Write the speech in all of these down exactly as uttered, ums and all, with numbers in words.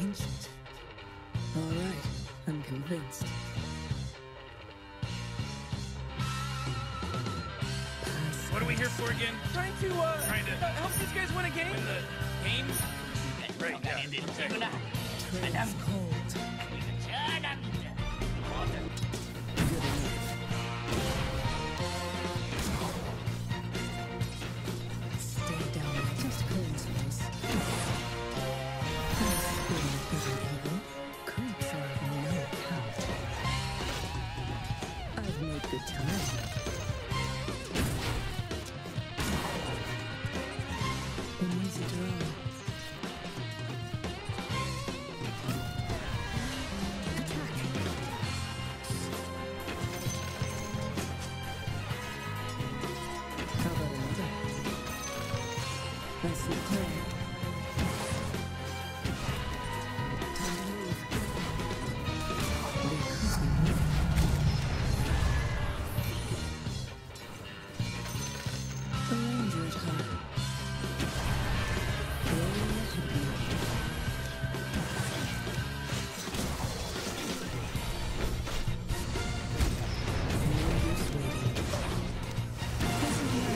ancient. All right, I'm convinced. What are we here for again? Trying to, uh, Trying to uh, help these guys win a game? win the game? Right, yeah. Train's cold. Good enough. Stay down. Just coincidence. My spirit isn't evil. Creeps are of no account. I've made good time. An easy draw. Attack. How about another? I see play. Time to move. There could be more. The ranger at heart. Gloria to be. No use waiting. This is my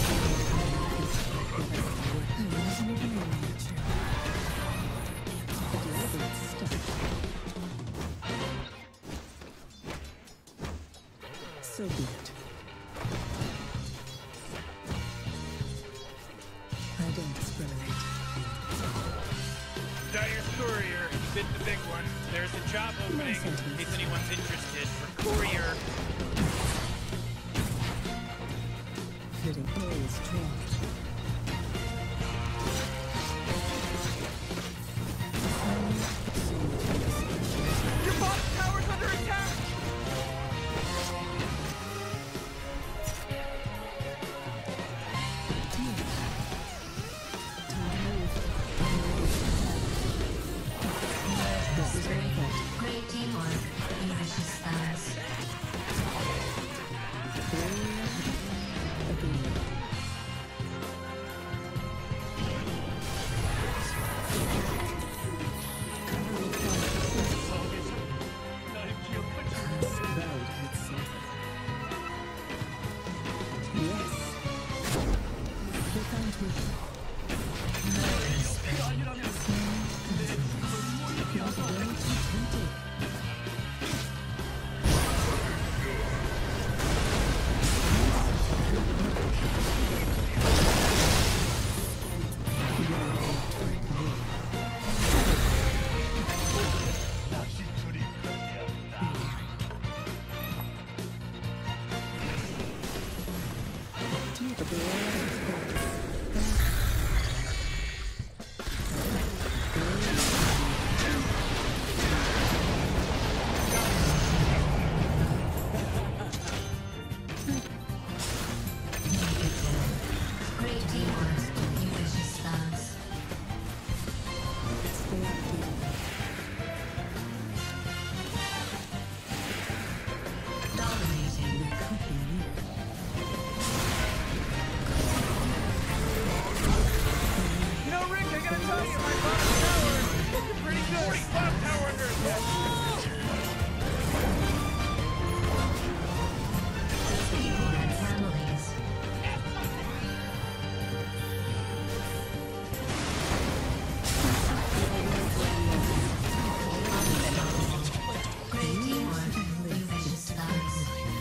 I wasn't even in nature. A deliberate step. So be it. I don't discriminate. Dyer's Courier, bit the big one. There's a job opening, in case anyone's interested, for Courier. Fitting always strong. Your bottom tower's under attack! This is very good. Great teamwork. Delicious stars. Agreed. This crowd had something. Yes. They found me. It was way too tempting. Great teamwork. Delicious stars. Dominating. You know, Rick, I gotta tell you, my bottom tower is looking pretty good. forty-five tower under attack. People and families. Great teamwork. Delicious stars.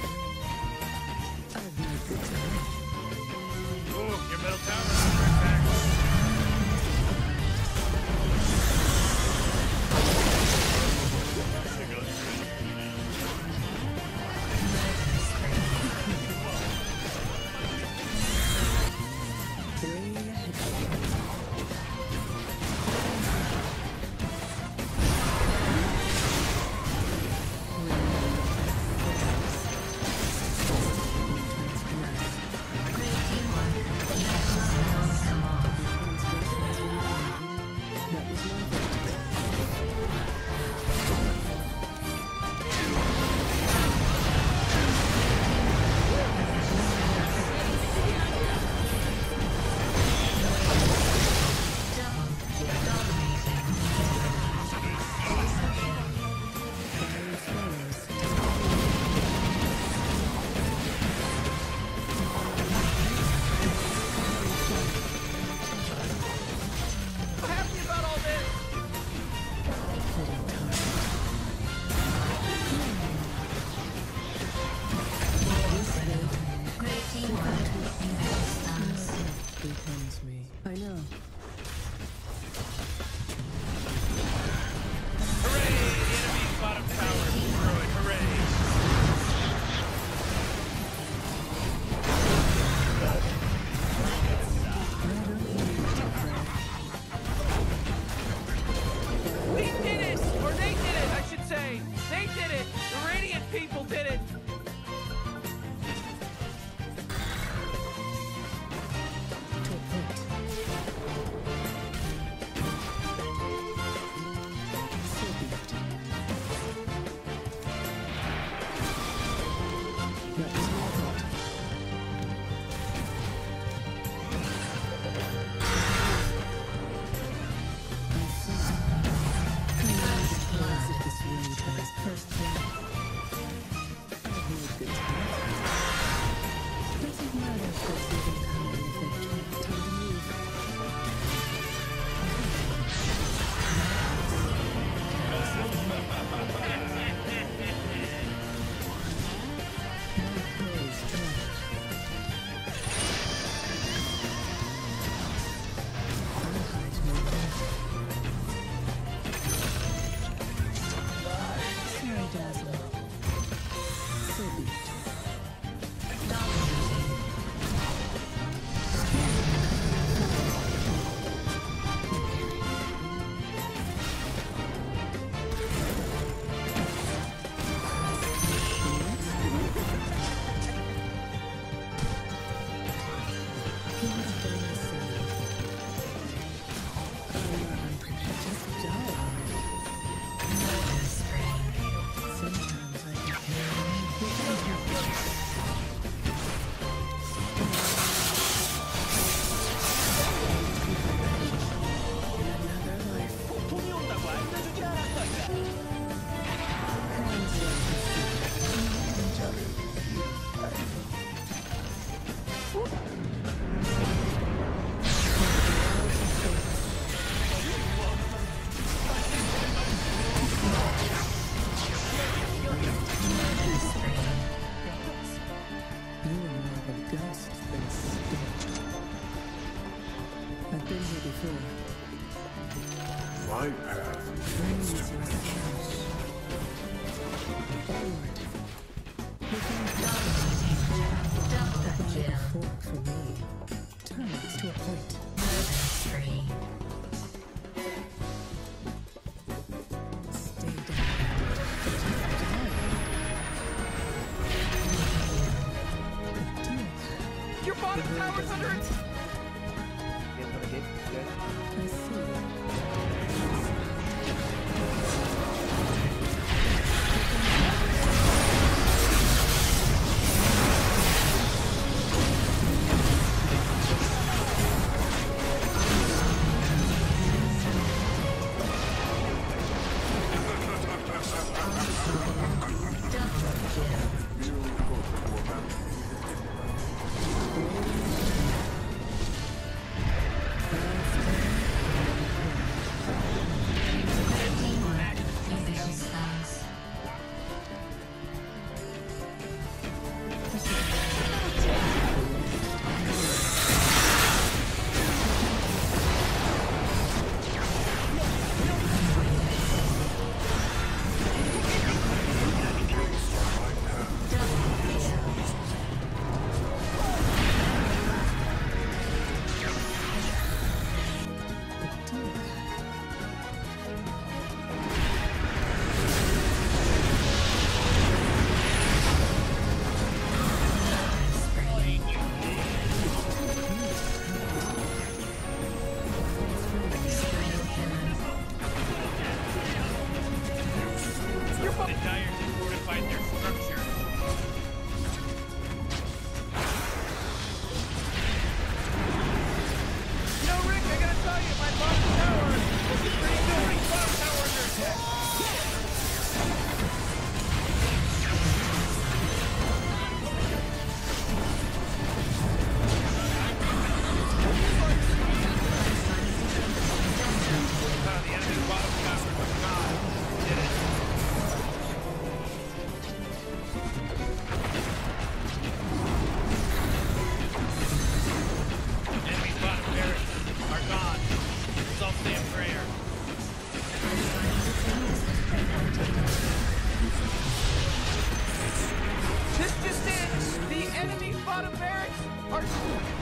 I've made good time. Ooh, your middle tower is under attack. Great teamwork. Delicious stars. That was my fault. Double. Dominating. My path Praise leads to your peace. cash. Forward. Double kill. Fork for me. Turn it to a point. Murder spree. Stay down. Your bottom tower's under attack! I see. Initial stance. The Dire have fortified their structure. You know, Rick, I gotta tell you, my bottom tower is pretty good. Bottom tower under attack. Uh, the enemy bottom tower was gone. Did it. Enemy bottom barracks are gone. Let's all say a prayer. This just in, the enemy bottom barracks are